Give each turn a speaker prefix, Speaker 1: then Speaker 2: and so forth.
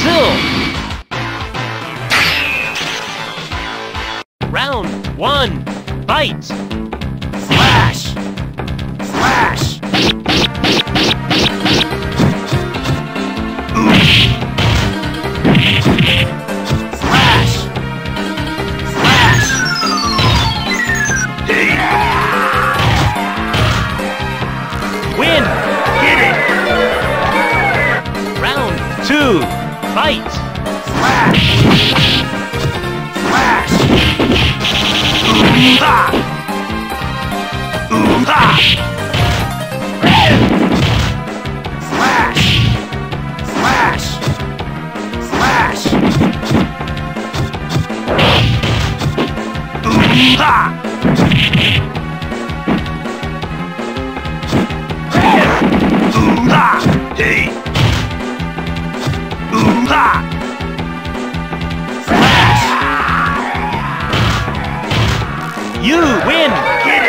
Speaker 1: Brazil. Round 1. Fight. Slash. Slash. Slash. Slash. Win. Get it. Round 2. Fight. Slash. Slash. Ooh-ha. Ooh-ha. Slash. Slash. Slash. Ooh-ha. Ooh-ha. Hey. Ooh-ha. Slash. You win! Get